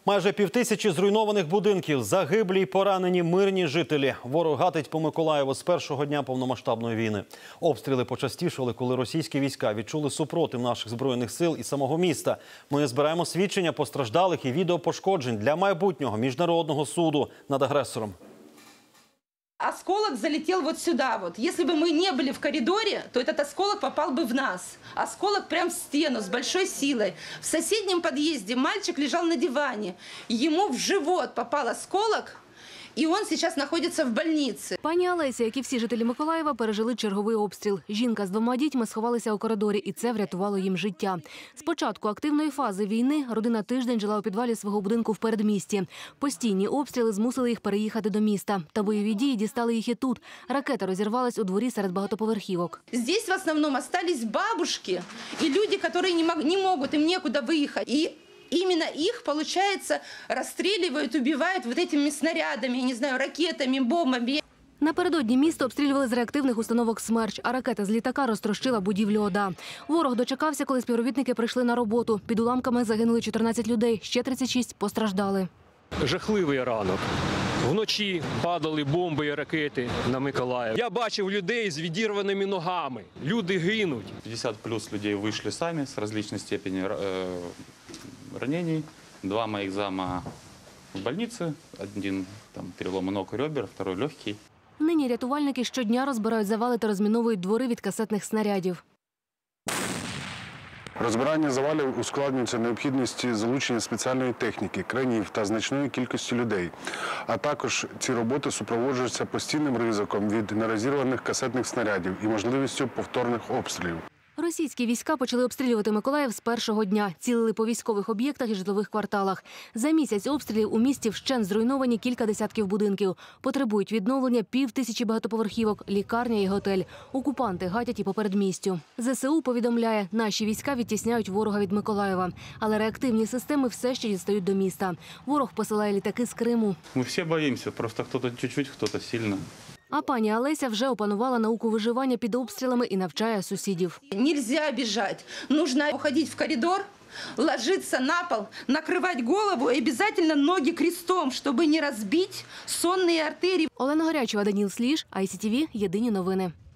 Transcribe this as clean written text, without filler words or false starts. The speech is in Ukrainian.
Майже 5000 зруйнованих будинків, загиблі й поранені мирні жителі. Ворог гатить по Миколаєву з першого дня повномасштабної війни. Обстріли почастішали, коли російські війська відчули супротив наших збройних сил і самого міста. Ми збираємо свідчення постраждалих і відеопошкоджень для майбутнього міжнародного суду над агресором. Осколок залетел вот сюда вот. Если бы мы не были в коридоре, то этот осколок попал бы в нас. Осколок прям в стену с большой силой. В соседнем подъезде мальчик лежал на диване. Ему в живот попал осколок, і він зараз знаходиться в больниці. Пані Олеся, як і всі жителі Миколаєва, пережили черговий обстріл. Жінка з 2 дітьми сховалися у коридорі, і це врятувало їм життя. З початку активної фази війни родина тиждень жила у підвалі свого будинку в передмісті. Постійні обстріли змусили їх переїхати до міста. Та бойові дії дістали їх і тут. Ракета розірвалась у дворі серед багатоповерхівок. Здесь в основному залишились бабушки і люди, які не можуть, їм некуди виїхати. Именно их, получается, расстреливают, убивают вот этими снарядами, я не знаю, ракетами, бомбами. Напередодні місто обстрілювали з реактивних установок «Смерч», а ракета з літака розтрощила будівлю ОДА. Ворог дочекався, коли співробітники прийшли на роботу. Під уламками загинули 14 людей, ще 36 постраждали. Жахливий ранок. Вночі падали бомби і ракети на Миколаїв. Я бачив людей з відірваними ногами. Люди гинуть. 50 плюс людей вийшли самі з різної степені ранений. 2 моїх зама в больниці. Один перелом ног і ребер, второй легкий. Нині рятувальники щодня розбирають завали та розміновують двори від касетних снарядів. Розбирання завалів ускладнюється необхідністю залучення спеціальної техніки, кранів та значної кількості людей. А також ці роботи супроводжуються постійним ризиком від нерозірваних касетних снарядів і можливістю повторних обстрілів. Російські війська почали обстрілювати Миколаїв з першого дня. Цілили по військових об'єктах і житлових кварталах. За місяць обстрілів у місті вщент зруйновані кілька десятків будинків. Потребують відновлення 5000 багатоповерхівок, лікарня і готель. Окупанти гатять і по передмістю. ЗСУ повідомляє, наші війська відтісняють ворога від Миколаєва. Але реактивні системи все ще дістають до міста. Ворог посилає літаки з Криму. Ми всі боїмося, просто хтось чуть-чуть, хтось сильно. А пані Олеся вже опанувала науку виживання під обстрілами і навчає сусідів. Нельзя бежать. Нужно уходить в коридор, ложиться на пол, накрывать голову и обязательно ноги крестом, чтобы не разбить сонные артерии. Олена Горячева, Даніл Сліж, ICTV, Єдині новини.